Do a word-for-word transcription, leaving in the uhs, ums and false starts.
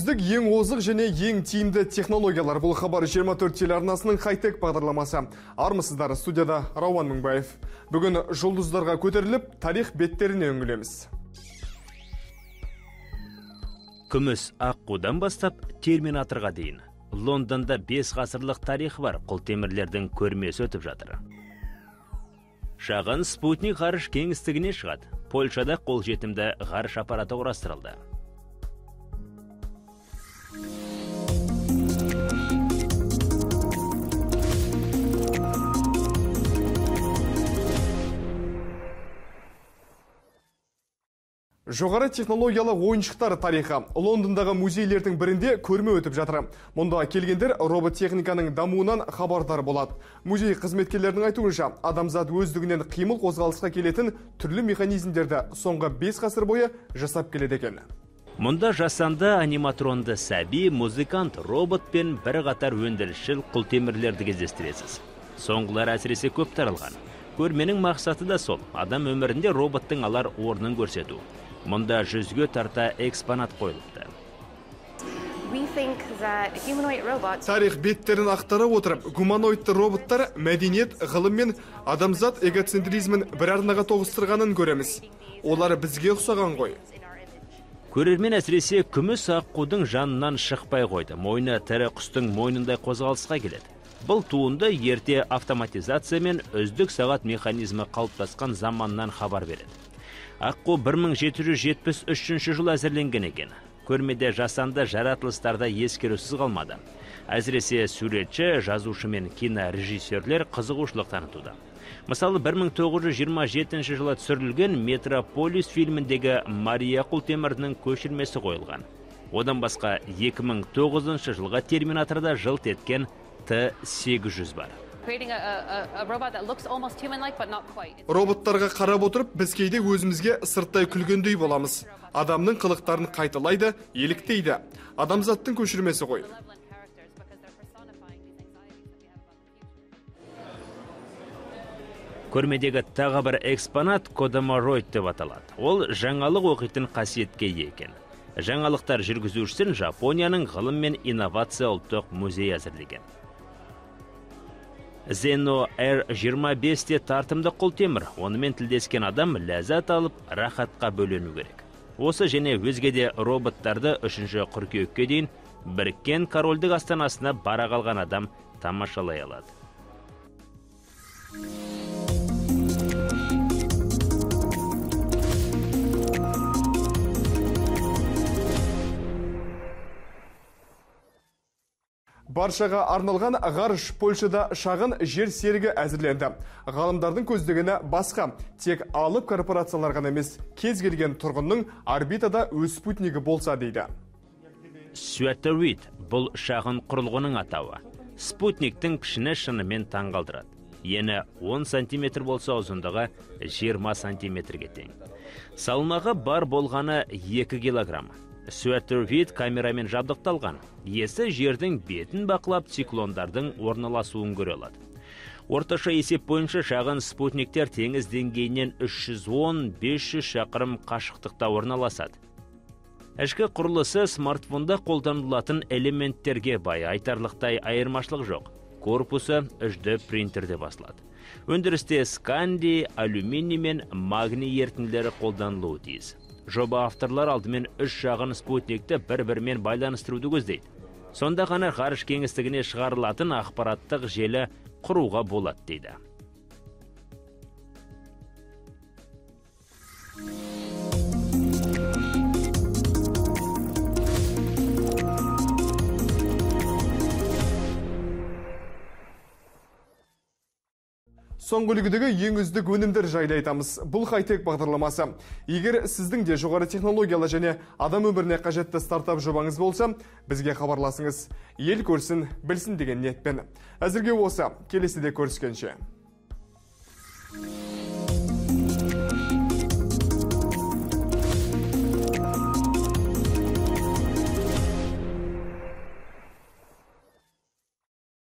Үздік ең озық және ең тиімді технологиялар. Бұл хабар жиырма төрт телеарнасының хай-тек бағдарламасы. Армысыздар, студияда Рауан Мыңбаев. Бүгін жұлдыздарға көтеріліп, тарих беттеріне үңілеміз. Күміс аққудан бастап терминаторға дейін. Лондонда бес ғасырлық тарих бар, құлтемірлердің көрмесі өтіп жатыр. Шағын спутник ғарыш кеңістігіне шығады. Польшада қолжетімді ғарыш аппараты құрастырылды. Жоғары технологиялы ойыншықтар тарихы. Лондондағы музейлердің бірінде көрме өтіп жатыр. Мұнда келгендер робот техниканың дамуынан хабардар болады. Музей қызметкерлерінің айтуынша, адамзат өздігінен қимыл қозғалысқа келетін түрлі механизмдерді соңғы бес ғасыр бойы жасап келеді екен. Мұнда жасанды аниматронды сәби, музыкант, робот пен бір қатар өндірішіл құлтемірлерді кездестіресіз. Соңғылар әсіресе көп таралған. Көрменің мақсаты да сол, адам өмірінде роботтың алар орнын көрсету. Мұнда жүзге тарта экспонат қойылыпты. Тарих беттерін ақтара отырып, гуманоидты роботтар мәдениет, ғылым мен адамзат эгоцентризмін бір арнаға тоғыстырғанын көреміз. Олар бізге ұқсаған ғой. Көрермен әсіресе күміс аққудың жанынан шықпай қойды. Мойны тірі құстың мойнындай қозғалысқа келеді. Бұл туынды ерте автоматизация мен үздік сағат механизмі қалыптасқан заманнан хабар береді. Аққу бір мың жеті жүз жетпіс үшінші жыл әзірленген екен. Көрмеде жасанды жаратылыстарда ескерусіз қалмады. Әсіресе суретші, жазушы мен кинорежиссерлер қызығушылық танытуда. Мысалы, бір мың тоғыз жүз жиырма жетінші жылы түсірілген Метрополис фильміндегі Мария құлтемірінің көшірмесі қойылған. Одан басқа екі мың тоғызыншы жылға терминаторда жылт еткен Т сегіз жүз бар. Роботтарға қарап отырып, біз кейде өзімізге сырттай күлгендей боламыз. Адамның қылықтарын қайталайды, еліктейді. Адамзаттың көшірмесі ғой. Көрмедегі тағы бір экспонат кодомороид деп аталады. Ол жаңалық оқитын қасиетке ие екен. Жаңалықтар жүргізушісін Жапонияның ғылым мен инновация ұлттық музей әзірлеген. Zeno эр жиырма бесте тартымды құлтемір. Онымен тілдескен адам ләззат алып, рахатқа бөлену керек. Осы және өзгеде роботтарды үшінші қыркүйекке дейін Біріккен Корольдік астанасына бара қалған адам тамашалай алады. Баршаға арналған ғарыш Польшада шағын жер серігі әзірленді. Ғалымдардың көздегені басқа, тек алып корпорацияларға емес, кез келген тұрғынның орбитада өз спутнигі болса дейді. Сюэтервит бұл шағын құрылғының атауы. Спутниктің пішіні шынымен таңғалдырады. Ені он сантиметр болса, ұзындығы жиырма сантиметрге тең. Салмағы бар болғаны екі килограмм. Сюэтервит камерамен жабдықталған. Есі жердің бетін бақылап циклондардың орналасуын көре алады. Орташа есеп бойынша шағын спутниктер теңіз деңгейінен үш жүз он - бес жүз шақырым қашықтықта орналасады. Ішкі құрылысы смартфонда қолданылатын элементтерге бай, айтарлықтай айырмашылық жоқ. Корпусы үш дэ принтерде басылады. Өндірісте сканди, алюминий мен магний ерітінділері қолданылуы тиіс. Жоба авторлар алдымен үш шағын спутникті бір-бірмен байланыстыруды көздейді. Сонда ғана ғарыш кеңістігіне шығарылатын ақпараттық желі құруға болады дейді. Соңғы үлгідегі ең үздік өнімдер жайлы айтамыз. Бұл хай-тек бағдарламасы. Егер сіздің де жоғары технологиялы және адам өміріне қажетті стартап жобаңыз болса, бізге хабарласыңыз. Ел көрсін, білсін деген ниетпен. Әзірге осы, келесіде көріскенше.